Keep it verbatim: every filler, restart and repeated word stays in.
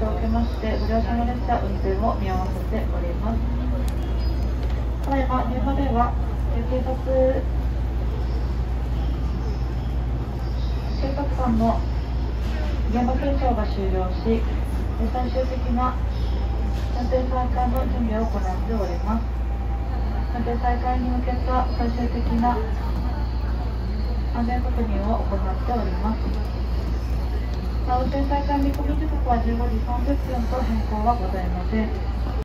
を受けまして、ご乗車の列車運転を見合わせております。ただいま現場では警察警察官の現場検証が終了し、最終的な運転再開の準備を行っております。運転再開に向けた最終的な安全確認を行っております。運転再開見込み時刻はじゅうごじさんじゅっぷんと変更はございません。